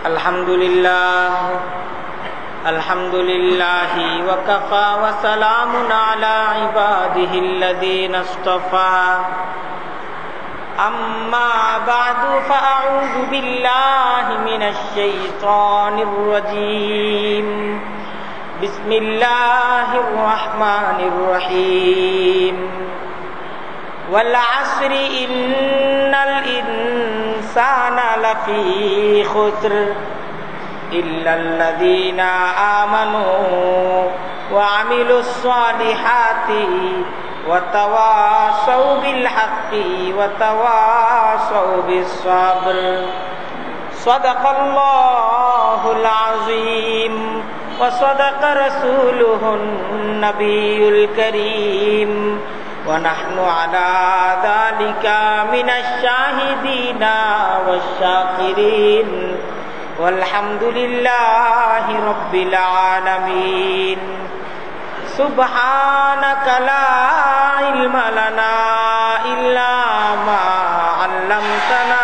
আলহামদুলিল্লাহি ওয়া কাফা ওয়া সালামুন আলা ইবাদিহিল্লাযীনা ইসতাফা আম্মা বা'দু ফাআউযু বিল্লাহি মিনাশ শাইতানির রাজীম বিসমিল্লাহির রাহমানির রহিম ওয়াল আসরি ইন্নাল ইনসানা লাফী খুসর ইল্লাল্লাযীনা আমানু ওয়া আমিলুস সালিহাতি ওয়া তাওয়াসাউ বিল হাক্কি ওয়া তাওয়াসাউ বিস সাবর সাদাকাল্লাহুল আযীম ওয়া সাদাকা রাসূলুহুন নাবিয়্যুল কারীম ওয়া নাহনু আলা যালিকা মিনাশ শাহিদিনা ওয়াশ শাকিরিন ওয়ালহামদুলিল্লাহি রাব্বিল আলামিন সুবহানাকা লা ইলমা লানা ইল্লা মা 'আল্লামতানা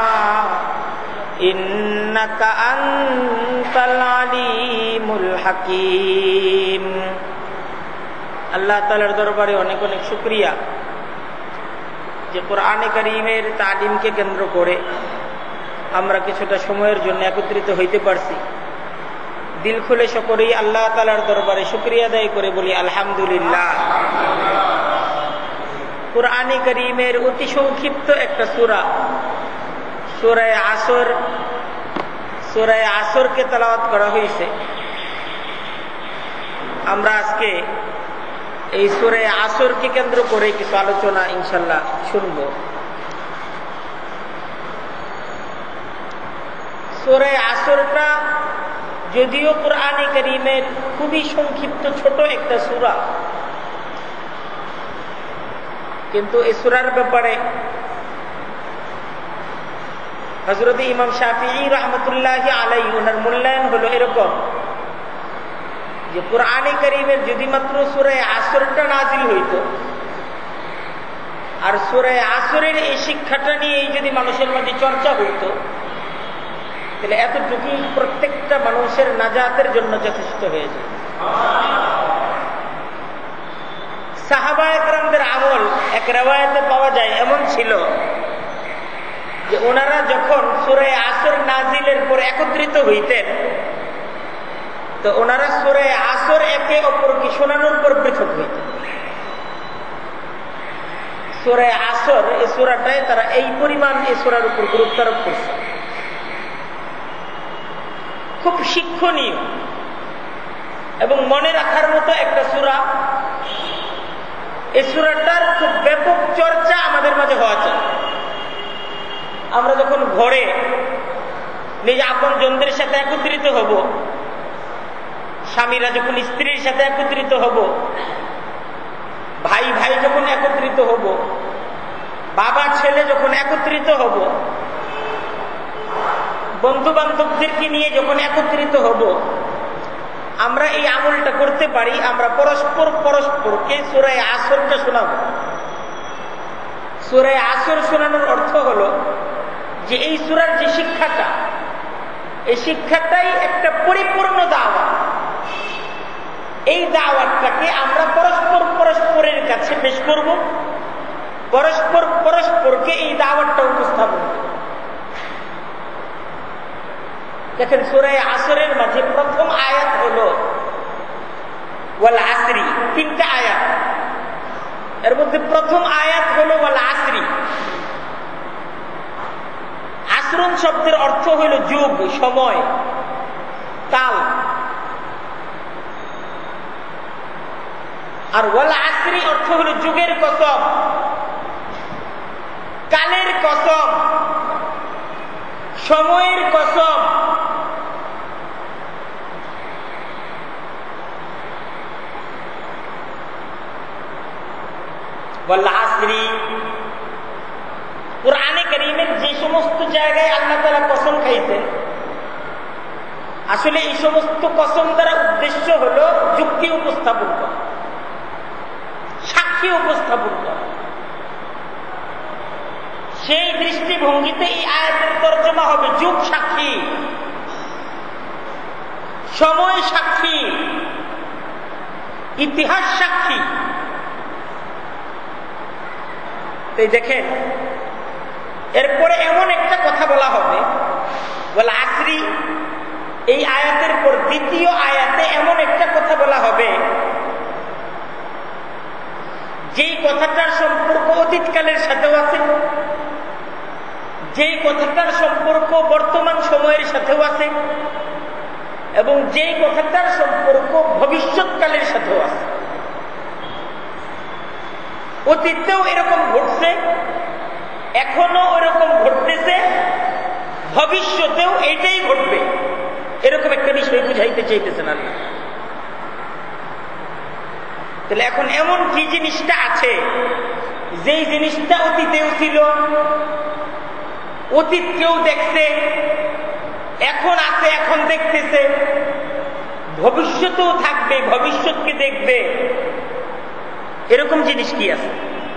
ইন্নাকা আনতাল আলিমুল হাকীম। আল্লাহ তাআলার দরবারে অনেক অনেক শুকরিয়া যে কোরআনে কারীমের তালিমকে কেন্দ্র করে আমরা কিছুটা সময়ের জন্য একত্রিত হইতে পারছি। দিল খুলে সকলেই আল্লাহ তাআলার দরবারে শুকরিয়া আদায় করে বলি আলহামদুলিল্লাহ। কোরআনে কারীমের অতি সংক্ষিপ্ত একটা সূরা, সূরা আসর, সূরা আসরকে তেলাওয়াত করা হয়েছে। আমরা আজকে এই সূরা আসরকে কেন্দ্র করে কিছু আলোচনা ইনশাআল্লাহ শুনবো। সূরা আসরটা যদিও কোরআনে কারীমের খুবই সংক্ষিপ্ত ছোট একটা সূরা, কিন্তু এই সূরার ব্যাপারে হযরত ইমাম শাফিঈ রাহমাতুল্লাহি আলাইহি ওনার মূল্যায়ন হলো এরকম যে কোরআনে কারীমের যদি মাত্র সূরা আসরটা নাজিল হইত আর সূরা আসরের এই শিক্ষাটা নিয়ে যদি মানুষের মধ্যে চর্চা হইত তাহলে এতটুকু প্রত্যেকটা মানুষের নাজাতের জন্য যথেষ্ট হয়ে যায়। সাহাবায়ে কেরামদের আমল এক riwayate পাওয়া যায় এমন ছিল যে ওনারা যখন সূরা আসর নাজিলের পর একত্রিত হইতেন তো ওনারা সূরা আসর একে অপরকে শোনানোর পর পৃথক হইতেন। সূরা আসর এই সূরাটায় তারা এই পরিমাণ এই সূরার উপর গুরুত্ব আরোপ করছে। খুব শিক্ষণীয় এবং মনে রাখার মতো একটা সূরা। এই সূরাটার খুব ব্যাপক চর্চা আমাদের মাঝে হওয়া চাই। আমরা যখন ঘরে নিজে আপনজনদের সাথে একত্রিত হব, স্বামীরা যখন স্ত্রীর সাথে একত্রিত হব, ভাই ভাই যখন একত্রিত হব, বাবা ছেলে যখন একত্রিত হব, বন্ধু বান্ধবদেরকে নিয়ে যখন একত্রিত হব, আমরা এই আমলটা করতে পারি। আমরা পরস্পরকে সূরা আসরটা শোনাবো। সূরা আসর শোনানোর অর্থ হলো যে এই সূরার যে শিক্ষাটা, এই শিক্ষাটাই একটা পরিপূর্ণ দাওয়াত। এই দাওয়াতটাকে আমরা পরস্পরের কাছে পেশ করব, পরস্পরকে এই দাওয়াতটা উপস্থাপন করব। দেখেন সূরা আসরের মাঝে প্রথম আয়াত হলো ওয়াল আসরি, তিনটা আয়াত। এর মধ্যে প্রথম আয়াত হলো ওয়াল আসরি। আসরুন শব্দের অর্থ হলো যুগ, সময়, কাল। আর ওয়াল আসরি অর্থ হলো যুগের কসম, কালের কসম, সময়ের কসম। কোরআনে কারীমের যে সমস্ত জায়গায় আল্লাহ তাআলা কসম খাইছেন, আসলে এই সমস্ত কসম দ্বারা উদ্দেশ্য হলো যুক্তি উপস্থাপন করা, সাক্ষী উপস্থাপন করা। সেই দৃষ্টিভঙ্গিতে এই আয়াতের তর্জমা হবে যুগ সাক্ষী। সময় সাক্ষী, ইতিহাস সাক্ষী। দেখেন এরপরে এমন একটা কথা বলা হবে, বলে আসরি, এই আয়াতের পর দ্বিতীয় আয়াতে এমন একটা কথা বলা হবে যেই কথাটার সম্পর্ক অতীতকালের সাথেও আছে, যেই কথাটার সম্পর্ক বর্তমান সময়ের সাথেও আছে, এবং যেই কথাটার সম্পর্ক ভবিষ্যৎকালের সাথেও আছে। অতীতেও এরকম ঘটছে, এখনো এরকম ঘটতেছে, ভবিষ্যতেও এইটাই ঘটবে, এরকম একটা বিষয় বুঝাইতে চাইতেছেন আল্লাহ। তাহলে এখন এমন কি জিনিসটা আছে যেই জিনিসটা অতীতেও ছিল, অতীত কেউ দেখছে, এখন আছে, এখন দেখতেছে, ভবিষ্যতেও থাকবে, ভবিষ্যৎকে দেখবে, এরকম জিনিস কি আছে?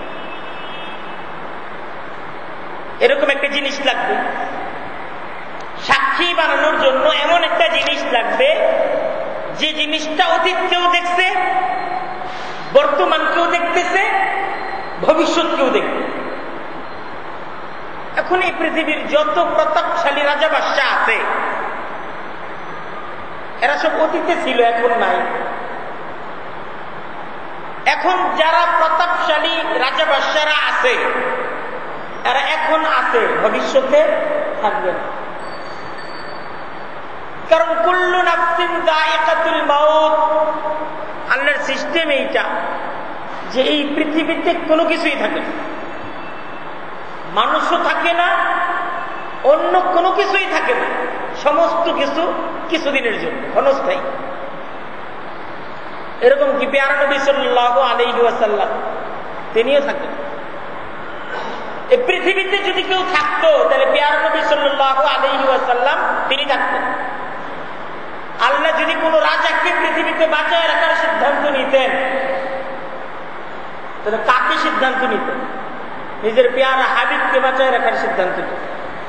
এরকম একটা জিনিস লাগবে সাক্ষী বানানোর জন্য, এমন একটা জিনিস লাগবে যে জিনিসটা অতীতকেও দেখছে, বর্তমানকেও দেখতেছে, ভবিষ্যৎকেও দেখবে। এখন এই পৃথিবীর যত প্রতাপশালী রাজা বাদশাহ আছে এরা সব অতীতে ছিল, এখন নাই। এখন যারা প্রতাপশালী রাজা বাদশাহরা আছে এরা এখন আছে, ভবিষ্যতে থাকবে না। কারণ কুল্লু নাফসিন যায়িকাতুল মাউত, আল্লাহর সিস্টেম এইটা যে এই পৃথিবীতে কোনো কিছুই থাকে না, মানুষও থাকে না, অন্য কোনো কিছুই থাকে না, সমস্ত কিছু কিছুদিনের জন্য ক্ষণস্থায়ী। এরকম কি পেয়ারা নবী সাল্লাল্লাহু আলাইহি ওয়াসাল্লাম তিনিও থাকেন। এই পৃথিবীতে যদি কেউ থাকতো তাহলে পেয়ারা নবী সাল্লাল্লাহু আলাইহি ওয়াসাল্লাম তিনি থাকতেন। আল্লাহ যদি কোন রাজাকে পৃথিবীতে বাঁচায় রাখার সিদ্ধান্ত নিতেন তাহলে কাকে সিদ্ধান্ত নিতেন? নিজের পেয়ারা হাবিবকে বাঁচায় রাখার সিদ্ধান্ত নিতেন।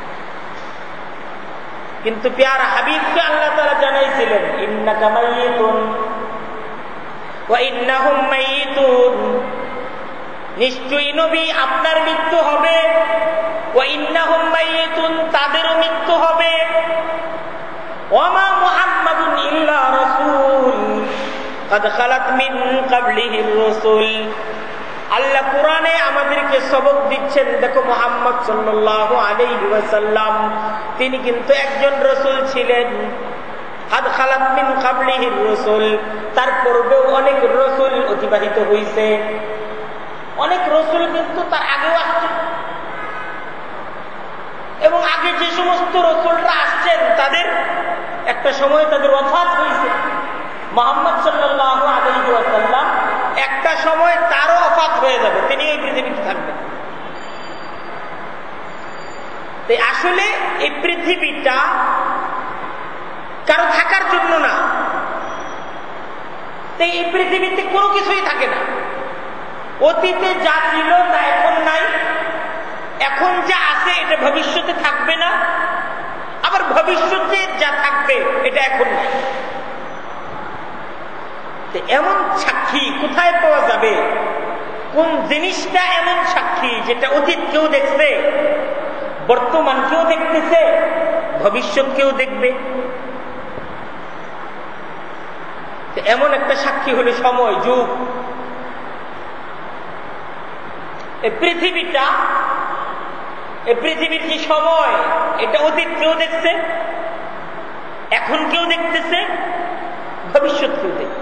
কিন্তু পেয়ারা হাবিবকে আল্লাহ তাআলা জানাইছিলেন ইন্নাকা মাইয়িতুন ওয়া ইন্নাহুম মাইয়িতুন, নিশ্চয়ই নবী আপনার মৃত্যু হবে, ওয়া ইন্নাহুম মাইয়িতুন, তাদেরও মৃত্যু হবে, ওয়ামা মুহাম্মাদুন ইল্লা রাসূল قد خلت من قبله الرسل। আল্লাহ কোরআনে আমাদেরকে সবক দিচ্ছেন, দেখো মুহাম্মদ সাল্লাল্লাহু আলাইহি ওয়াসাল্লাম তিনি কিন্তু একজন রাসূল ছিলেন। قد خلت من قبله الرسل, তার পূর্বেও অনেক রাসূল অতিবাহিত হয়েছে, অনেক রাসূল কিন্তু তার আগেও আসছেন, এবং আগে যে সমস্ত রাসূলরা আসছেন তাদের একটা সময় তাদের ওয়াফাত হয়েছে। মুহাম্মদ সাল্লাল্লাহু আলাইহি ওয়াসাল্লাম একটা সময় তারও ওয়াফাত হয়ে যাবে, তিনি এই পৃথিবীতে থাকবেন। তাই আসলে এই পৃথিবীটা কারো থাকার জন্য না, তাই এই পৃথিবীতে কোনো কিছুই থাকে না। অতীতে যা ছিল তা এখন নাই, এখন যা আছে এটা ভবিষ্যতে থাকবে না, আবার ভবিষ্যতে যা থাকবে এটা এখন নাই। এমন সাক্ষী কোথায় পাওয়া যাবে? কোন জিনিসটা এমন সাক্ষী যেটা অতীত কেউ দেখছে, বর্তমান কেউ দেখতেছে, ভবিষ্যৎ কেউ দেখবে? এমন একটা সাক্ষী হলো সময়, যুগ। এই পৃথিবীটা, এই পৃথিবীর যে সময় এটা অতীত কেউ দেখছে, এখন কেউ দেখতেছে, ভবিষ্যৎ কেউ দেখবে।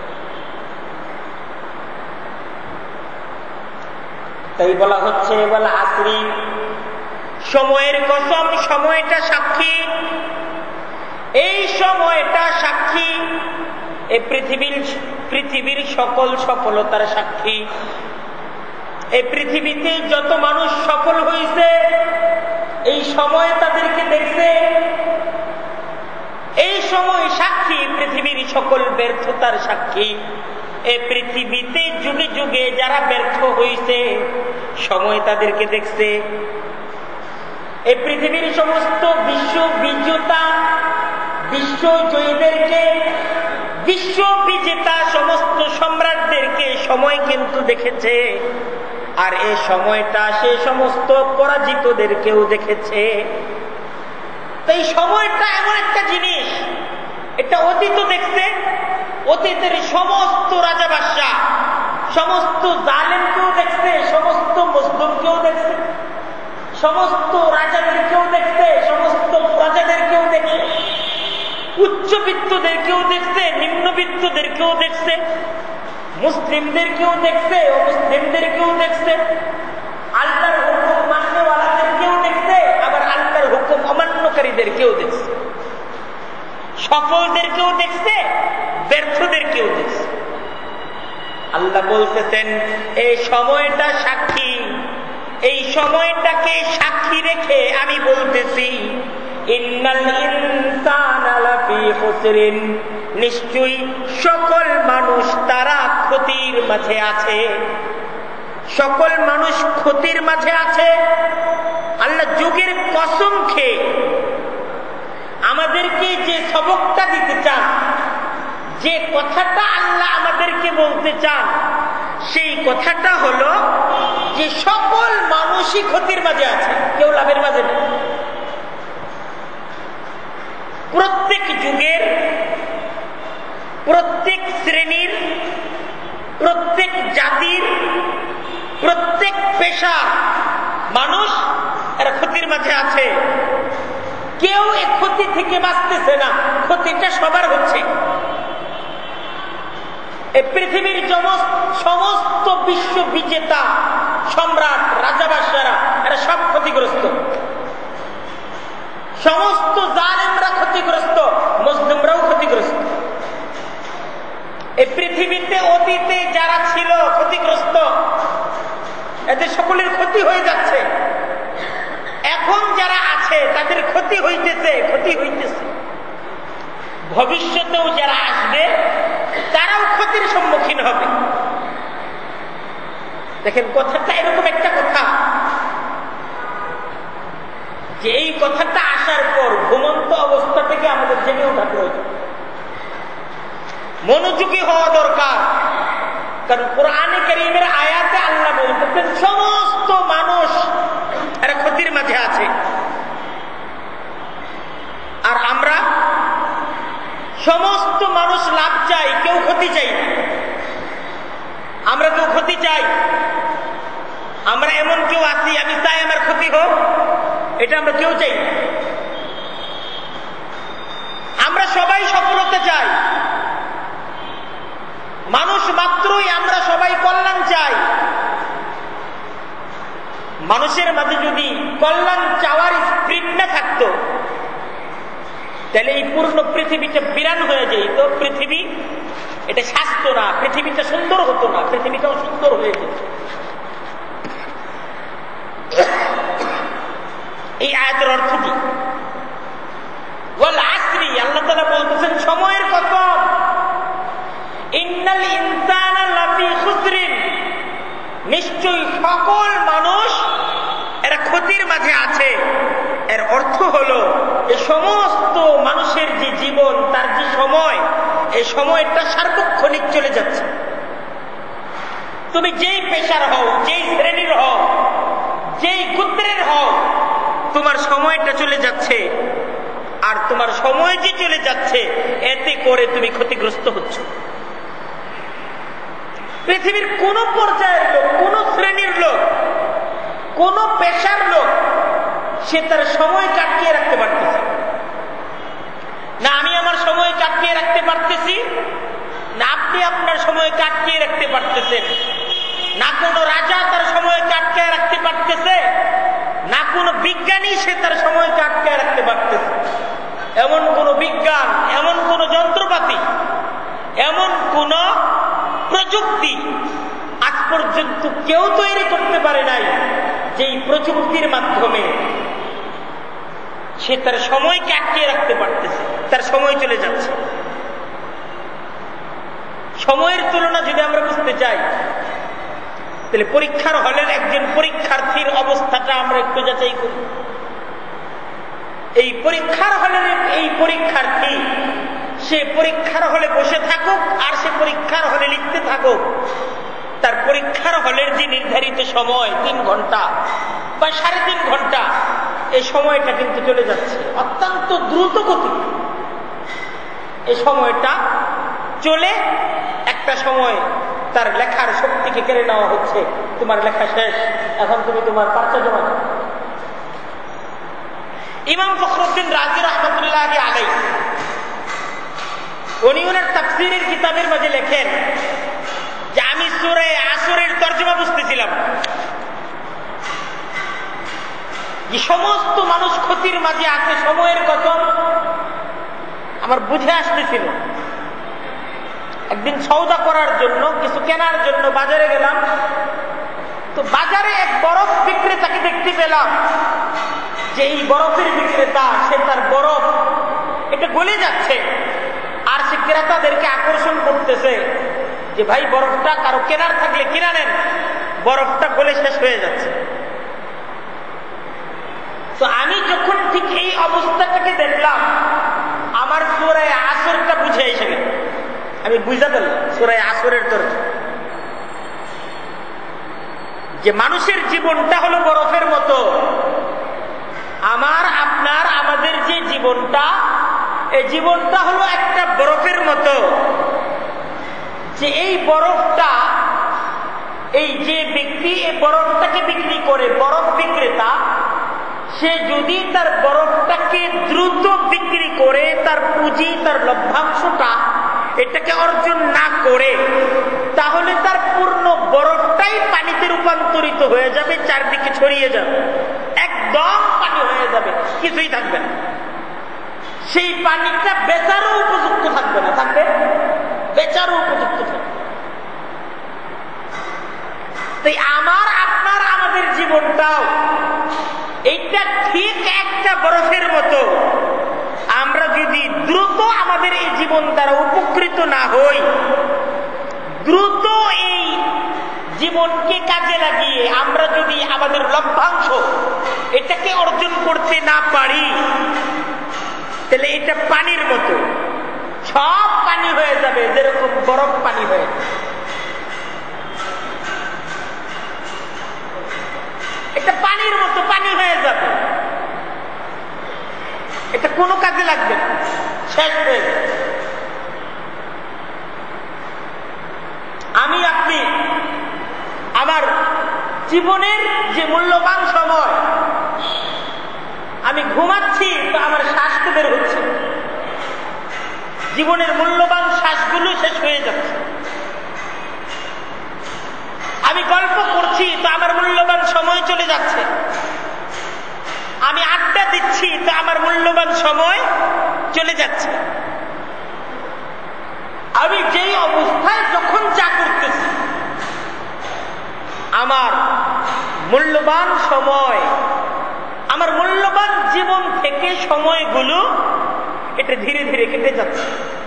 তাই বলা হচ্ছে বলা আসরি, সময়ের কসম, সময়টা সাক্ষী, এই সময়টা সাক্ষী, এই পৃথিবীর সকল সফলতার সাক্ষী। এই পৃথিবীতে যত মানুষ সফল হয়েছে এই সময় তাদেরকে দেখছে, এই সময় সাক্ষী পৃথিবীর সকল ব্যর্থতার সাক্ষী। এই পৃথিবীতে যুগে যুগে যারা ব্যর্থ হয়েছে সময় তাদেরকে দেখছে। এই পৃথিবীর সমস্ত বিশ্ব বিজেতা বিশ্বজয়ীদেরকে, বিশ্ব বিজেতা সমস্ত সম্রাটদেরকে সময় কিন্তু দেখেছে, আর এই সময়টা সে সমস্ত পরাজিতদেরকেও দেখেছে। তো এই সময়টা এমন একটা জিনিস, এটা অতীত দেখছে, অতীতের সমস্ত রাজা বাদশাহ, সমস্ত জালেমকেও দেখছে, সমস্ত মজলুমকেও দেখছে, সমস্ত রাজাদেরকেও দেখছে, সমস্ত প্রজাদেরকেও দেখছে, উচ্চবিত্তদেরকেও দেখছে, নিম্নবিত্তদেরকেও দেখছে, মুসলিমদেরকেও দেখছে, অমুসলিমদেরকেও দেখছে, আল্লাহর হুকুম মাননেওয়ালাদেরকেও দেখছে, আবার আল্লাহর হুকুম অমান্যকারীদেরকেও দেখছে, সফলদেরকেও দেখছে, ব্যর্থদেরকেও দেখছে। আল্লাহ বলতেছেন এই সময়টা সাক্ষী, এই সময়টাকে সাক্ষী রেখে আমি বলতেছি ইন্নাল ইনসানা লাফি খুসরিন, নিশ্চয়ই সকল মানুষ তারা ক্ষতির মাঝে আছে, সকল মানুষ ক্ষতির মাঝে আছে। আল্লাহ যুগের কসম খেয়ে আমাদেরকে যে সবকটা দিতে চান, যে কথাটা আল্লাহ আমাদেরকে বলতে চান, সেই কথাটা হলো যে সকল মানুষই ক্ষতির মাঝে আছে, কেউ লাভের মাঝে নেই। প্রত্যেক যুগের, প্রত্যেক শ্রেণীর, প্রত্যেক জাতির, প্রত্যেক পেশার মানুষ এরা ক্ষতির মাঝে আছে। কেউ এই ক্ষতি থেকে বাঁচতেছে না, ক্ষতিটা সবার হচ্ছে। এই পৃথিবীর সমস্ত বিশ্ব বিজেতা সম্রাট, রাজা বাদশারা এরা সব ক্ষতিগ্রস্ত, সমস্ত জালেমরা ক্ষতিগ্রস্ত, মুসলিমরাও ক্ষতিগ্রস্ত। এই পৃথিবীতে অতীতে যারা ছিল ক্ষতিগ্রস্ত, এদের সকলের ক্ষতি হয়ে যাচ্ছে। এখন যারা আছে তাদের ক্ষতি হইতেছে, ক্ষতি হইতেছে। ভবিষ্যতেও যারা আসবে তারাও ক্ষতির সম্মুখীন হবে। দেখেন কথাটা এরকম একটা কথা যে এই কথাটা আসার পর ঘুমন্ত অবস্থা থেকে আমাদের জেগে ওঠা প্রয়োজন, মনোযোগী হওয়া দরকার। কারণ কোরআনে কারীমের আয়াতে আল্লাহ বলতেছেন সমস্ত মানুষ এরা ক্ষতির মাঝে আছে। আর আমরা সমস্ত মানুষ লাভ চাই, কেউ ক্ষতি চাই না। আমরা কেউ ক্ষতি চাই? আমরা এমন কেউ আছি আমি চাই আমার ক্ষতি হোক? এটা আমরা কেউ চাই না। আমরা সবাই সফলতা চাই, মানুষ মাত্রই আমরা সবাই কল্যাণ চাই। মানুষের মাঝে যদি কল্যাণ চাওয়ার স্পিরিট না থাকতো তাহলে এই পূর্ণ পৃথিবীটা বিরান হয়ে যেত। পৃথিবী এটা স্বাস্থ্য না, পৃথিবীটা সুন্দর হতো না, পৃথিবীটাও সুন্দর হয়ে যেত। এই আয়াতের অর্থ কি? ওয়াল আসরি, আল্লাহ তাআলা বলতেছেন সময়ের কসম, ইন্নাল ইনসানা লাফি খুসরিন, নিশ্চয়ই সকল মানুষ এরা ক্ষতির মাঝে আছে। এর অর্থ হলো এই সমস্ত মানুষের যে জীবন, তার যে সময়, এই সময়টা সার্বক্ষণিক চলে যাচ্ছে। তুমি যেই পেশার হও, যেই শ্রেণীর হও, যেই গোত্রের হও, তোমার সময়টা চলে যাচ্ছে। আর তোমার সময় যে চলে যাচ্ছে এতে করে তুমি ক্ষতিগ্রস্ত হচ্ছ। পৃথিবীর কোন পর্যায়ের লোক, কোন শ্রেণীর লোক, কোন পেশার লোক সে তার সময় কাটিয়ে রাখতে পারতেছে না। আমি আমার সময় কাটিয়ে রাখতে পারতেছি না, আপনি আপনার সময় কাটিয়ে রাখতে পারতেছেন না। কোন রাজা তার সময় কাটিয়ে রাখতে পারতেছে না, কোন বিজ্ঞানী সে তার সময় কাটিয়ে রাখতে পারতেছে। এমন কোন বিজ্ঞান, এমন কোন যন্ত্রপাতি, এমন কোন প্রযুক্তি আজ পর্যন্ত কেউ তৈরি করতে পারে নাই যেই প্রযুক্তির মাধ্যমে সে তার সময়কে আটকিয়ে রাখতে পারতেছে। তার সময় চলে যাচ্ছে। সময়ের তুলনা যদি আমরা বুঝতে চাই তাহলে পরীক্ষার হলের একজন পরীক্ষার্থীর অবস্থাটা আমরা একটু যাচাই করি। এই পরীক্ষার হলের এই পরীক্ষার্থী সে পরীক্ষার হলে বসে থাকুক আর সে পরীক্ষার হলে লিখতে থাকুক, তার পরীক্ষার হলের যে নির্ধারিত সময় 3 ঘন্টা বা 3.5 ঘন্টা, এই সময়টা কিন্তু চলে যাচ্ছে অত্যন্ত দ্রুত গতি। এই সময়টা চলে একটা সময় তার লেখার শক্তিকে কেড়ে নেওয়া হচ্ছে। তোমার লেখা শেষ, এখন তুমি তোমার পরীক্ষা জমা দাও। ইমাম ফখরুদ্দিন রাজি রহমতুল্লাহ আলাইহি উনি ওনার তাফসীরের কিতাবের মাঝে লেখেন যে আমি সূরা আসরের তরজমা বুঝতেছিলাম, যে সমস্ত মানুষ ক্ষতির মাঝে আছে, সময়ের কসম আমার বুঝে আসতেছিল। একদিন সওদা করার জন্য, কিছু কেনার জন্য বাজারে গেলাম, তো বাজারে এক বরফ বিক্রেতাকে দেখতে পেলাম যে এই বরফের বিক্রেতা, সে তার বরফ এটা গলে যাচ্ছে আর সে ক্রেতাদেরকে আকর্ষণ করতেছে যে ভাই বরফটা কারো কেনার থাকলে কিনা নেন, বরফটা গলে শেষ হয়ে যাচ্ছে। তো আমি যখন ঠিক এই অবস্থাটাকে দেখলাম, আমার সূরা আসরটা বুঝে এসে গেল। আমি বুঝা পেলাম সূরা আসরের তরজমা, যে মানুষের জীবনটা হলো বরফের মতো। আমার আপনার আমাদের যে জীবনটা, এই জীবনটা হলো একটা বরফের মতো। যে এই বরফটা, এই যে ব্যক্তি এই বরফটাকে বিক্রি করে, বরফ বিক্রেতা, সে যদি তার বরফটাকে দ্রুত বিক্রি করে তার পুঁজি, তার লভ্যাংশটা এটাকে অর্জন না করে, তাহলে তার পূর্ণ বরফটাই পানিতে রূপান্তরিত হয়ে যাবে, চারদিকে ছড়িয়ে যাবে, একদম পানি হয়ে যাবে, কিছুই থাকবে না। সেই পানিটা বেচারও উপযুক্ত থাকবে না, থাকবে বেচারও উপযুক্ত থাকবে। তাই আমার আপনার আমাদের জীবনটাও এইটা ঠিক একটা বরফের মতো। আমরা যদি দ্রুত আমাদের এই জীবন দ্বারা উপকৃত না হই, দ্রুত এই জীবনকে কাজে লাগিয়ে আমরা যদি আমাদের লভ্যাংশ এটাকে অর্জন করতে না পারি, তাহলে এটা পানির মতো, সব পানি হয়ে যাবে, যেরকম বরফ পানি হয়ে যাবে। এটা পানির মতো পানি হয়ে যাবে, এটা কোনো কাজে লাগবে না, শেষ হয়ে যাবে। আমি আপনি আমার জীবনের যে মূল্যবান সময়, আমি ঘুমাচ্ছি তো আমার শ্বাস বের হচ্ছে, জীবনের মূল্যবান শ্বাসগুলো শেষ হয়ে যাচ্ছে। আমি গল্প করছি তো আমার মূল্যবান সময় চলে যাচ্ছে, আমি আড্ডা দিচ্ছি তো আমার মূল্যবান সময় চলে যাচ্ছে। আমি যেই অবস্থায় যখন যা করতেছি, আমার মূল্যবান সময়, আমার মূল্যবান জীবন থেকে সময়গুলো এটা ধীরে ধীরে কেটে যাচ্ছে।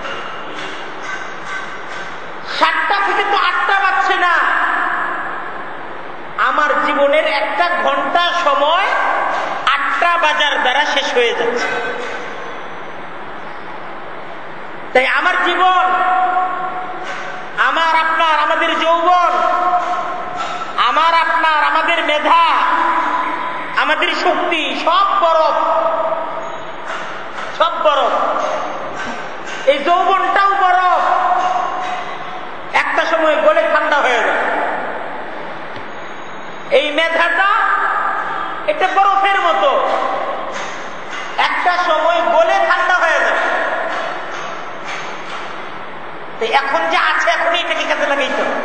7টা থেকে তো 8টা বাজছে না, আমার জীবনের 1 ঘন্টা সময় 8টা বাজার দ্বারা শেষ হয়ে যাচ্ছে। তাই আমার জীবন, আমার আপনার আমাদের যৌবন, আমার আপনার আমাদের মেধা, আমাদের শক্তি সব বরফ, সব বরফ। এই যৌবনটাও বরফ, একটা সময় গলে ঠান্ডা হয়ে যায়। এই মেধাটা এটা বরফের মতো, একটা সময় গলে ঠান্ডা হয়ে যায়। এখন যা আছে এখনই এটাকে কাজে লাগাইতে হবে।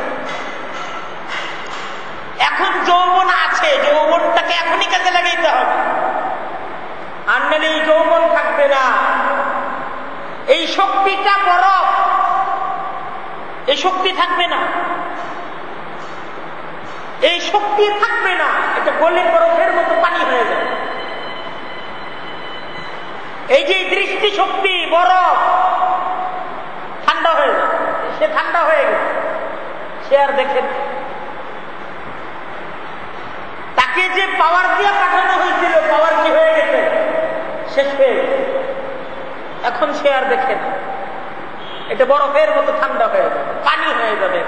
এখন যৌবন আছে, যৌবনটাকে এখনই কাজে লাগাইতে হবে, আর নাহলে এই যৌবন থাকবে না। এই শক্তিটা বরফ, এই শক্তি থাকবে না, এই শক্তি থাকবে না, এটা গলে বরফের মতো পানি হয়ে যাবে। এই যে দৃষ্টি শক্তি বরফ, ঠান্ডা হয়ে যাবে, সে ঠান্ডা হয়ে গেছে, সে আর দেখেন। তাকে যে পাওয়ার দিয়ে পাঠানো হয়েছিল, পাওয়ার কি হয়ে গেছে, শেষ সে আর দেখে না, এটা বরফের মতো ঠান্ডা হয়ে যাবে, পানি হয়ে যাবে।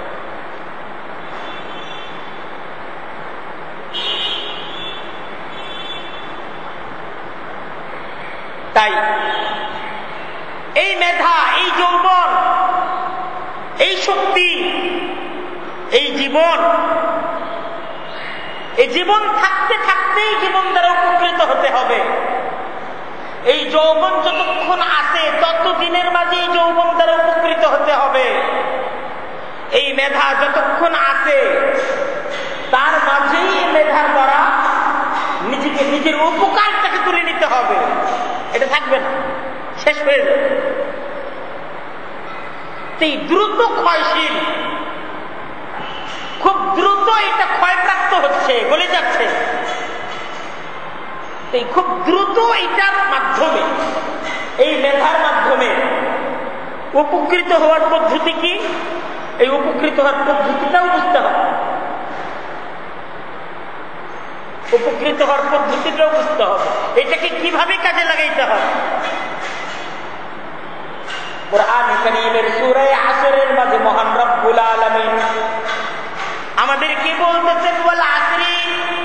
তাই এই মেধা, এই যৌবন, এই শক্তি, এই জীবন, এই জীবন থাকতে থাকতেই জীবন দ্বারা উপকৃত হতে হবে। এই যৌবন যতক্ষণ আছে ততদিনের মাঝে এই যৌবন দ্বারা উপকৃত হতে হবে। এই মেধা যতক্ষণ আছে তার মাঝেই এই মেধার দ্বারা নিজেকে, নিজের উপকারটাকে তুলে নিতে হবে। এটা থাকবে না, শেষ হয়ে যাবে। এই দ্রুত ক্ষয়শীল, খুব দ্রুত এটা ক্ষয়প্রাপ্ত হচ্ছে, গলে যাচ্ছে। এই খুব দ্রুত এটার মাধ্যমে, এই মেধার মাধ্যমে উপকৃত হওয়ার পদ্ধতি কি, এই উপকৃত হওয়ার পদ্ধতিটাও বুঝতে হবে। উপকৃত হওয়ার পদ্ধতিটাও বুঝতে হবে, এটাকে কিভাবে কাজে লাগাইতে হবে। কুরআন কারীমের সূরা আসরের মাঝে মহান রব্বুল আলামিন আমাদেরকে বলতেছেন, ওয়াল আসরি,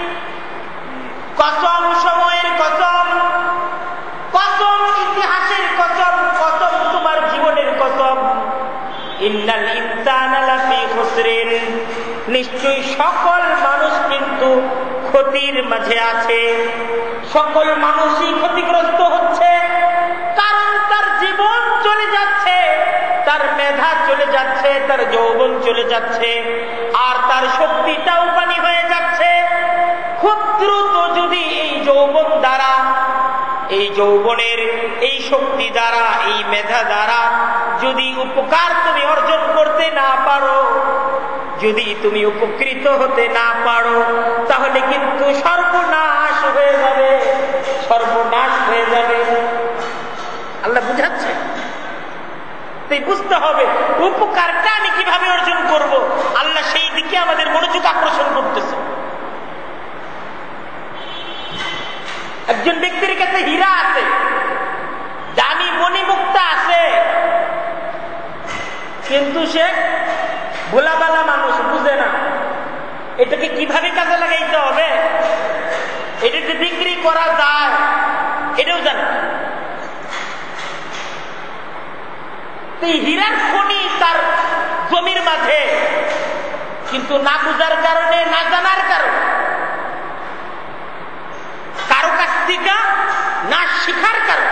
কসম সময়ের কসম, কসম ইতিহাসের কসম, কসম তোমার জীবনের কসম, ইন্নাল ইনসানা লাফি খুসরিন, নিশ্চয়ই সকল মানুষ কিন্তু ক্ষতির মাঝে আছে। সকল মানুষই ক্ষতিগ্রস্ত হচ্ছে, কারণ তার জীবন চলে যাচ্ছে, তার মেধা চলে যাচ্ছে, তার যৌবন চলে যাচ্ছে, আর তার শক্তিটাও পানি হয়ে যাচ্ছে। খুব দ্রুত যদি এই যৌবন দ্বারা, এই যৌবনের এই শক্তি দ্বারা, এই মেধা দ্বারা যদি উপকার তুমি অর্জন করতে না পারো, যদি তুমি উপকৃত হতে না পারো, তাহলে কিন্তু সর্বনাশ হয়ে যাবে, সর্বনাশ হয়ে যাবে। আল্লাহ বুঝাচ্ছে। তাই বুঝতে হবে উপকারটা আমি কিভাবে অর্জন করব। আল্লাহ সেই দিকে আমাদের মনোযোগ আকর্ষণ করতেছে। একজন ব্যক্তির কাছে হীরা আছে, দামি মণিমুক্তা আছে, কিন্তু সে ভোলাবালা মানুষ, বুঝে না এটাকে কিভাবে কাজে লাগাইতে হবে, এটাকে বিক্রি করা যায় এটাও জানে। এই হীরার খনি তার জমির মাঝে, কিন্তু না বুঝার কারণে, না জানার কারণে, কারো কাছ থেকে না শিখার কারণে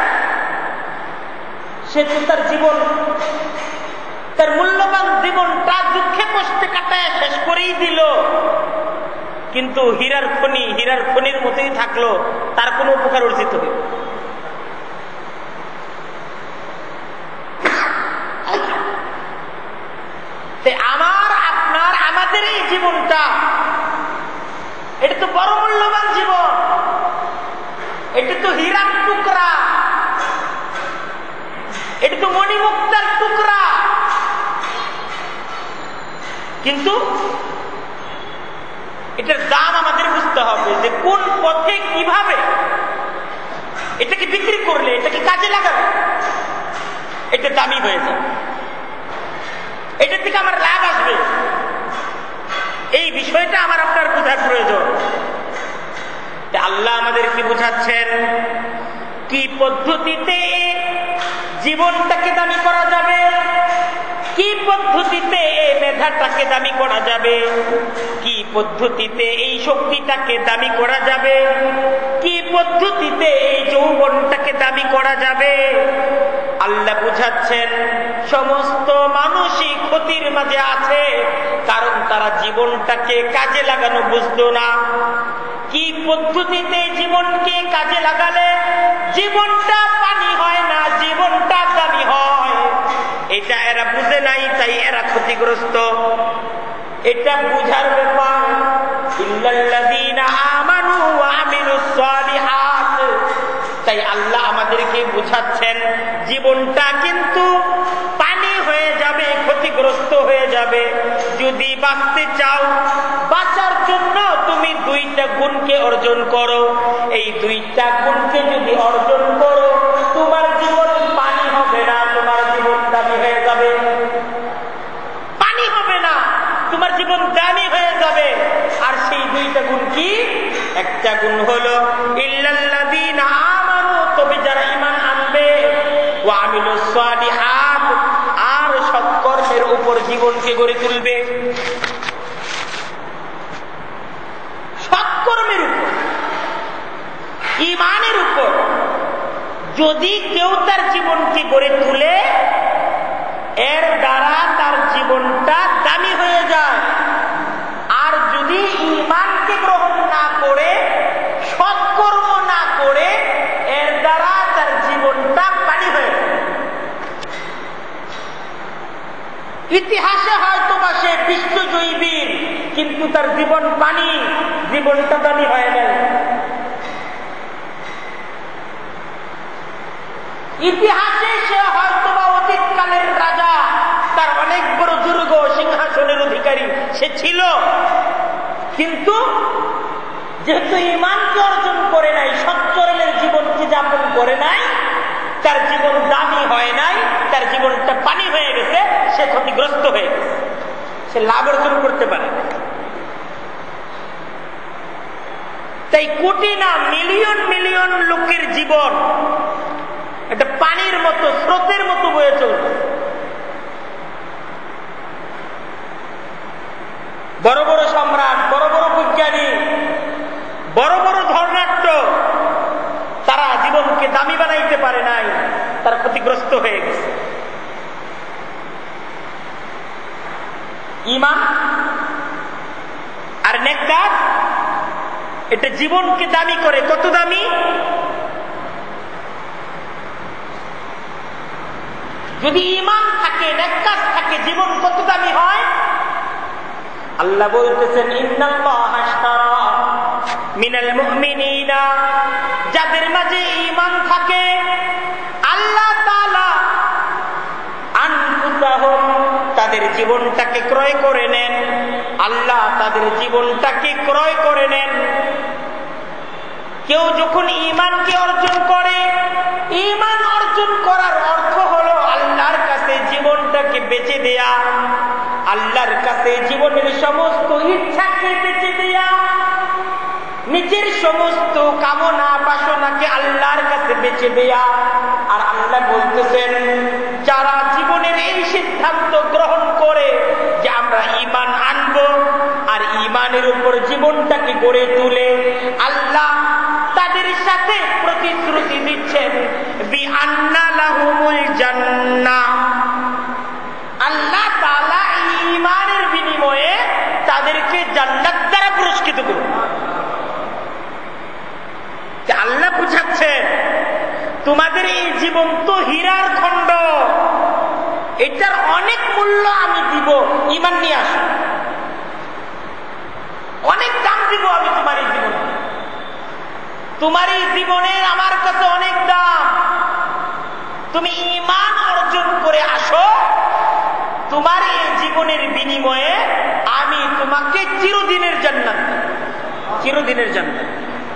সে তো তার জীবন, তার মূল্যবান জীবনটা দুঃখে কষ্টে কাটায় শেষ করেই দিল, কিন্তু হীরার খনি, হীরার খনির মতোই থাকলো, তার কোনো উপকার অর্জিত হইল। আমার, আপনার, আমাদের এই জীবনটা, এটা তো বড় মূল্যবান জীবন, এটা তো হীরার টুকরা, এটা তো মণিমুক্তার টুকরা, কিন্তু এটার দাম আমাদের বুঝতে হবে যে কোন পথে, কিভাবে এটাকে বিক্রি করলে, এটাকে কাজে লাগাবে, এটা দামি হয়ে যাবে, এটার থেকে আমার লাভ আসবে। এই বিষয়টা আমার আপনার বোঝার প্রয়োজন। আল্লাহ আমাদেরকে বোঝাচ্ছেন কি পদ্ধতিতে জীবনটাকে দামি করা যাবে, কি পদ্ধতিতে এই মেধাটাকে দামি করা যাবে, কি পদ্ধতিতে এই শক্তিটাকে দামি করা যাবে, কি পদ্ধতিতে এই যৌবনটাকে দামি করা যাবে। আল্লাহ বুঝাচ্ছেন সমস্ত মানুষই ক্ষতির মাঝে আছে, কারণ তারা জীবনটাকে কাজে লাগানো বুঝতো না। কি পদ্ধতিতে জীবনকে কাজে লাগালে জীবনটা পানি হয় না, জীবনটা দামি হয়, এটা এরা বুঝে নাই, তাই এরা ক্ষতিগ্রস্ত। এটা বুঝার ব্যাপার। ইল্লাল্লাযীনা আমানু ওয়া আমিলুস সালিহাত। তাই আল্লাহ আমাদেরকে বুঝাচ্ছেন জীবনটা কিন্তু পানি হয়ে যাবে, ক্ষতিগ্রস্ত হয়ে যাবে। যদি বাঁচতে চাও, বাঁচার জন্য তুমি দুইটা গুণকে অর্জন করো। এই দুইটা গুণকে যদি অর্জন করো, তোমার জীবন পানি তোমার জীবন দামি হয়ে যাবে। আর সেই দুইটা গুণ কি? একটা গুণ হলো ইল্লাল্লাযীনা আমানু, তবে যারা ঈমান আনবে, ওয়া আমিলুস সালিহাত, আর সৎকর্মের উপর জীবনকে গড়ে তুলবে। সৎকর্মের উপর, ঈমানের উপর যদি কেউ তার জীবনকে গড়ে তুলে, এর দ্বারা তার জীবনটা দামি হয়ে যায়। আর যদি ঈমানকে গ্রহণ না করে, সৎকর্ম না করে, এর দ্বারা তার জীবনটা পানি হয়ে যায়। ইতিহাসে হয়তো বা সে বিশ্বজয়ী বীর, কিন্তু তার জীবন পানি, জীবনটা দামি হয়ে গেল। ইতিহাসে সে হয়তো বা অতীতকালের রাজা, তার অনেক বড় দুর্গ, সিংহাসনের অধিকারী সে ছিল, কিন্তু যেহেতু ঈমানকে অর্জন করে নাই, সচ্চরণের জীবনকে যাপন করে নাই, তার জীবন দামি হয় নাই, তার জীবনটা পানি হয়ে গেছে, সে ক্ষতিগ্রস্ত হয়ে গেছে, সে লাভ অর্জন করতে পারে। তাই কোটি না মিলিয়ন মিলিয়ন লোকের জীবন একটা পানির মতো, স্রোতের মতো বয়ে চলবে। বড় বড় সম্রাট, বড় বড় বিজ্ঞানী, বড় বড় ধর্নাঢ্য, তারা জীবনকে দামি বানাইতে পারে নাই, তারা ক্ষতিগ্রস্ত হয়ে গেছে। ঈমান আর নেক কাজ এটা জীবনকে দামি করে। কত দামি? যদি ঈমান থাকে, নেক কাজ থাকে, জীবন কত দামি হয়? আল্লাহ বলতেছেন ইন্নাল্লাহা আশতারা মিনাল মুমিনিনা, যাদের মাঝে ঈমান থাকে, আল্লাহ তাআলা আনফুসাহুম, তাদের জীবনটাকে ক্রয় করে নেন। আল্লাহ তাদের জীবনটাকে ক্রয় করে নেন। কেউ যখন ঈমানকে অর্জন করে, ঈমান অর্জন করার অর্থ হলো আল্লাহর কাছে জীবনটাকে বেচে দেয়া, আল্লাহর কাছে জীবনের সমস্ত ইচ্ছাকে বেচে দেয়া, নিজের সমস্ত কামনা বাসনাকে আল্লাহর কাছে বেচে দেয়া। আর আল্লাহ বলতেছেন, যারা জীবনের এই সিদ্ধান্ত গ্রহণ করে যে আমরা ঈমান আনবো আর ঈমানের উপর জীবনটাকে গড়ে তুলে, আল্লাহ তাদের সাথে প্রতিশ্রুতি দিচ্ছেন বিআন্না লাহুমুল জান্নাহ, আল্লাহ তাআলা ঈমানের বিনিময়ে তাদেরকে জান্নাত দ্বারা পুরস্কৃত করবেন। আল্লাহ বুঝাচ্ছেন, তোমাদের এই জীবন তো হীরার খণ্ড, এটার অনেক মূল্য আমি দিব, ঈমান নিয়ে আসো, অনেক দাম দিব আমি তোমার এই জীবন, তোমার এই জীবনের আমার কাছে অনেক দাম। তুমি ঈমান অর্জন করে আসো, তোমার এই জীবনের বিনিময়ে আমি তোমাকে চিরদিনের জান্নাত, চিরদিনের জান্নাত।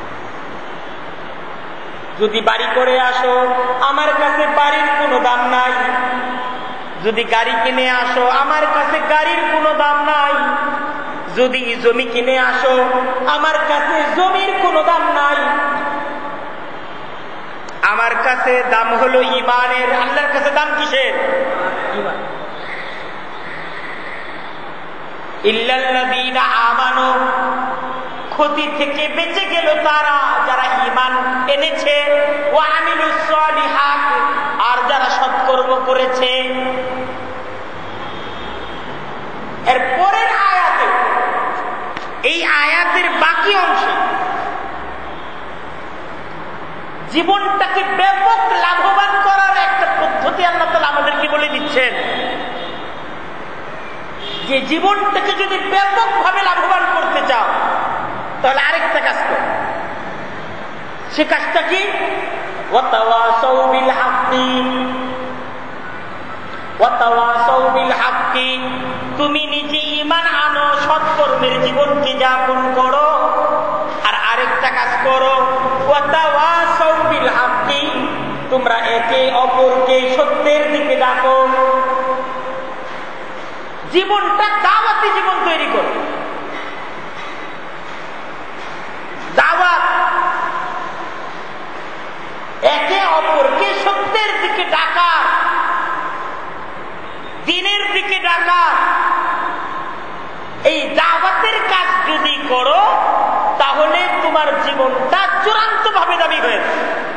যদি বাড়ি করে আসো, আমার কাছে বাড়ির কোনো দাম নাই। যদি গাড়ি কিনে আসো, আমার কাছে গাড়ির কোনো দাম নাই। যদি জমি কিনে আসো, আমার কাছে জমির কোনো দাম নাই। আমার কাছে দাম হলো ঈমানের। আল্লাহর কাছে দাম কিসের? ঈমান। ইল্লাল্লাযীনা আমানু, ক্ষতি থেকে বেঁচে গেল তারা যারা ঈমান এনেছে, ওয়া আমিলুস সালিহাত, আর যারা সৎকর্ম করেছে। এর পরের আয়াতে, এই আয়াতের বাকি অংশে জীবনটাকে ব্যাপক লাভবান করার একটা পদ্ধতি আল্লাহ তাআলা আমাদেরকে বলে দিচ্ছেন, যে জীবনটাকে যদি ব্যাপকভাবে লাভবান করতে চাও, তাহলে আরেকটা কাজ করো। সে কাজটা কি? ওয়াতাওয়াসাউ বিল হাক্কি, ওয়াতাওয়াসাউ বিল হাক্কি, তুমি নিজে ঈমান আনো, সৎকর্মের জীবনকে যাপন করো। আর আরেকটা কাজ করো, ওয়াতাওয়াসাউ বিল হাক্কি, তোমরা একে অপরকে সত্যের দিকে ডাকো। জীবনটা দাওয়াতি জীবন তৈরি করো। দাওয়াত একে অপরকে সত্যের দিকে ডাকা, দিনের দিকে ডাকা, এই দাওয়াতের কাজ যদি করো তাহলে তোমার জীবনটা চূড়ান্ত ভাবে দাবি হয়েছে,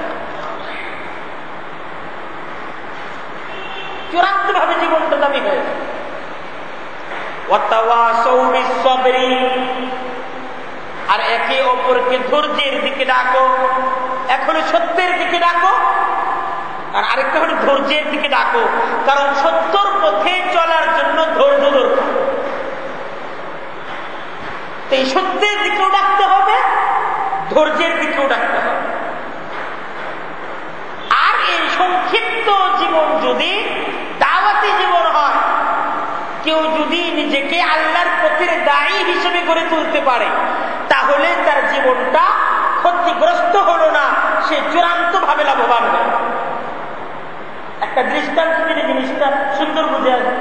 চূড়ান্ত ভাবে জীবনটা দাবি হয়েছে। আর একে অপরকে ধৈর্যের দিকে ডাকো, এক হলো সত্যের দিকে ডাকো আর আরেকটা হলো ধৈর্যের দিকে ডাকো, কারণ সত্যর পথে চলার জন্য ধৈর্য দরকার। এই সত্যের দিকেও ডাকতে হবে, ধৈর্যের দিকেও ডাকতে হবে। আর এই সংক্ষিপ্ত জীবন যদি দাওয়াতি জীবন হয়, কেউ যদি নিজেকে আল্লাহর পথের দায়ী হিসেবে গড়ে তুলতে পারে তাহলে তার জীবনটা ক্ষতিগ্রস্ত হলো না, সে চূড়ান্ত ভাবে লাভবান হবে। একটা দৃষ্টান্ত দিলে জিনিসটা সুন্দর বুঝে আসবে।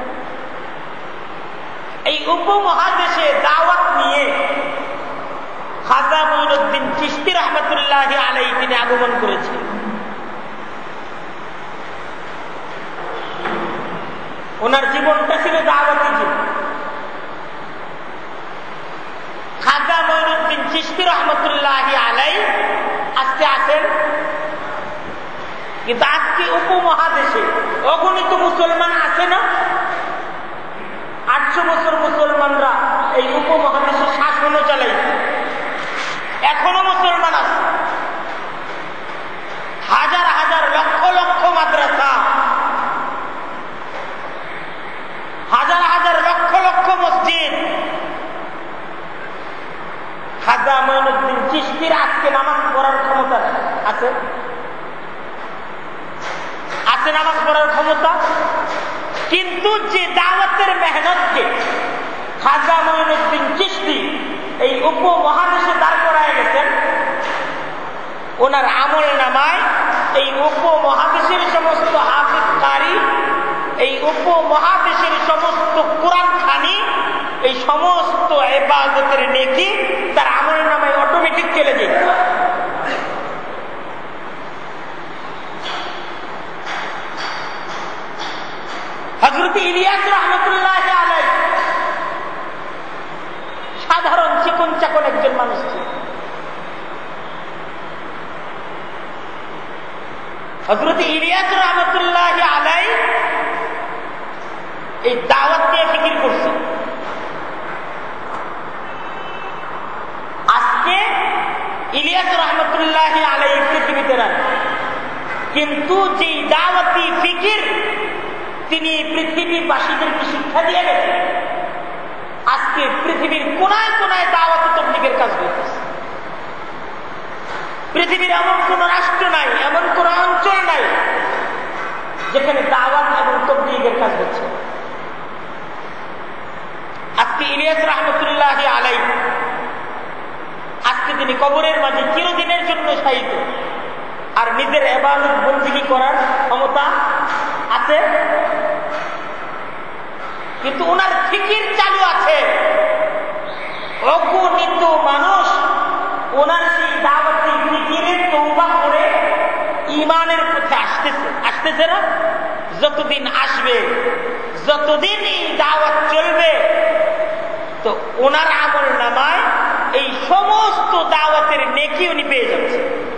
এই উপমহাদেশে দাওয়াত নিয়ে খাজা মঈনুদ্দিন চিশতি রহমতুল্লাহ আলাইহি তিনি আগমন করেছেন। ওনার জীবনটা ছিল দাওয়াতি জীবন। খাজা মঈনুদ্দিন চিশতি রহমতুল্লাহ আলাইহি আজকে আছেন, কিন্তু আজকে উপমহাদেশে অগণিত মুসলমান আছে না? 800 বছর মুসলমানরা এই উপমহাদেশে শাসনও চালাইছে, এখনো মুসলমান আছে। হাজার হাজার লক্ষ লক্ষ মাদ্রাসা, হাজার হাজার লক্ষ লক্ষ মসজিদ। খাজা মঈনুদ্দিন চিশতির আজকে নামাজ পড়ার ক্ষমতা আছে? আছে নামাজ পড়ার ক্ষমতা, কিন্তু যে দাওয়াতের মেহনতকে খাজা মঈনুদ্দিন চিশতি এই উপমহাদেশে দাঁড় করায় গেছেন, ওনার আমল নামায় এই উপমহাদেশের সমস্ত হাফিজ কারি, এই উপমহাদেশের সমস্ত কোরআন খানি, এই সমস্ত ইবাদতের নেকি তার আমল নামায় অটোমেটিক চলে যায়। হযরত ইলিয়াস রহমতুল্লাহ আলাইহি সাধারণ চিকন চাকন একজন মানুষ ছিলেন। হযরত ইলিয়াস রহমতুল্লাহ আলাইহি এই দাওয়াত নিয়ে ফিকির করছেন। আজকে ইলিয়াস রহমতুল্লাহ আলাইহি পৃথিবীতে নাই, কিন্তু যে দাওয়াতি ফিকির তিনি পৃথিবীবাসীদেরকে শিক্ষা দিয়ে গেছেন, আজকে পৃথিবীর কোনায় কোনায় দাওয়াত ও তাবলীগের কাজ করতেছে। পৃথিবীর এমন কোন রাষ্ট্র নাই, এমন কোন অঞ্চল নাই যেখানে দাওয়াত এবং তাবলীগের কাজ হচ্ছে। আজকে ইলিয়াস রহমতুল্লাহ আলাইহি আজকে তিনি কবরের মাঝে চিরদিনের জন্য শায়িত, আর নিজের ইবাদত বন্দেগী করার ক্ষমতা আছে, কিন্তু ওনার ফিকির চালু আছে। অগণিত মানুষ ওনার সেই দাওয়াতি ফিকিরের তওবা করে ঈমানের পথে আসতেছে না? যতদিন আসবে, যতদিন এই দাওয়াত চলবে, তো ওনার আমল নামায় এই সমস্ত দাওয়াতের নেকি উনি পেয়ে যাচ্ছে।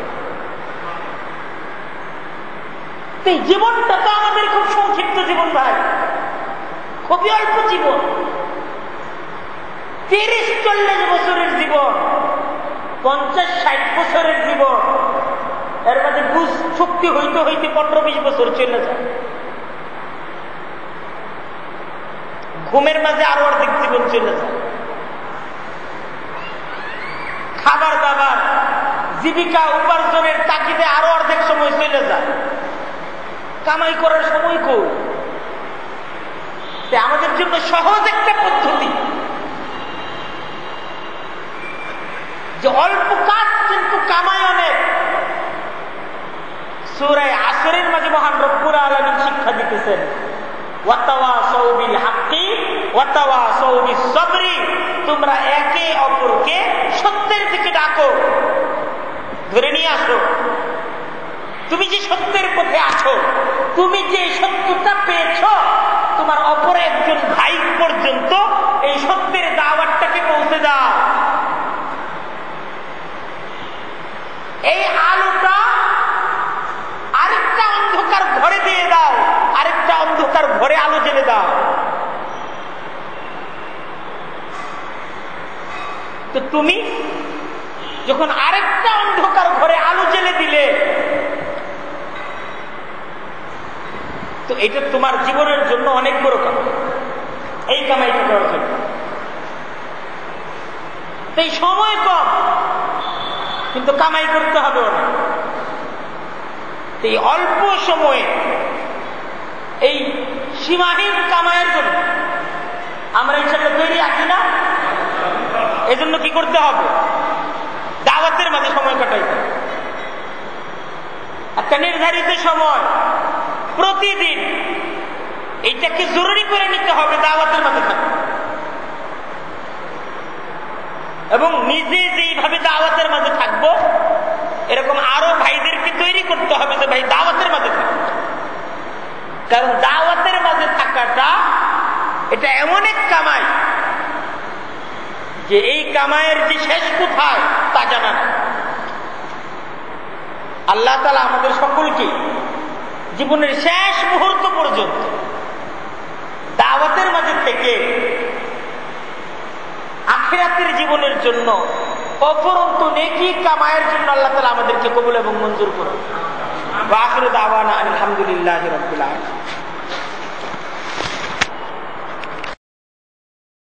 এই জীবনটা তো আমাদের খুব সংক্ষিপ্ত জীবন ভাই, খুবই অল্প জীবন। 30-40 বছরের জীবন, 50-60 বছরের জীবন, এর মাঝে বুঝ শক্তি হইতে হইতে 15-20 বছর চলে যায়। ঘুমের মাঝে আরো অর্ধেক জীবন চলে যায়। খাবার দাবার, জীবিকা উপার্জনের তাগিদে আরো অর্ধেক সময় চলে যায়। কামাই করার সময় কই? আমাদের জন্য সহজ একটা পদ্ধতি যে অল্প কাজ কিন্তু কামাই অনেক। সূরা আসরের মাঝে মহান রব্বুল আলামিন শিক্ষা দিতেছেন, ওয়াতাওয়াসাউ বিল হাক্কি ওয়াতাওয়াসাউ বিস-সাবরি, তোমরা একে অপরকে সত্যের দিকে ডাকো, ধরে নিয়ে আসো। তুমি যে সত্যের পথে আছো, তুমি যে সত্যটা পেয়েছ, তোমার অপর একজন ভাই পর্যন্ত এই সত্যের দাওয়াতটাকে পৌঁছে দাও। এই আলোটা আরেকটা অন্ধকার ঘরে দিয়ে দাও, আরেকটা অন্ধকার ঘরে আলো জ্বেলে দাও। তো তুমি যখন আরেকটা অন্ধকার ঘরে আলো জ্বেলে দিলে, তো এটা তোমার জীবনের জন্য অনেক বড় কামাই, এই কামাইটা করার জন্য। এই সময় কম, কিন্তু কামাই করতে হবে অনেক। এই অল্প সময়ে এই সীমাহীন কামাইয়ের জন্য আমরা ইনশাআল্লাহ তৈরি আছি না? এজন্য কি করতে হবে? দাওয়াতের মাঝে সময় কাটাইতে হবে। একটা নির্ধারিত সময় প্রতিদিন এইটাকে জরুরি করে নিতে হবে, দাওয়াতের মাঝে থাকবে। এবং নিজে যেইভাবে দাওয়াতের মাঝে থাকবো, এরকম আরো ভাইদেরকে তৈরি করতে হবে যে ভাই দাওয়াতের মাঝে থাকবে। কারণ দাওয়াতের মাঝে থাকাটা এটা এমন এক কামাই যে এই কামাইয়ের যে শেষ কোথায় তা জানা না। আল্লাহ তাআলা আমাদের সকলকে জীবনের শেষ মুহূর্ত পর্যন্ত দাওয়াতের মাঝে থেকে আখিরাতের জীবনের জন্য অপরন্ত নেকি কামায়ের জন্য আল্লাহ তাআলা আমাদেরকে কবুল এবং মঞ্জুর করুন। ওয়া আখিরু দাওয়ানা আলহামদুলিল্লাহি রাব্বিল আলামিন।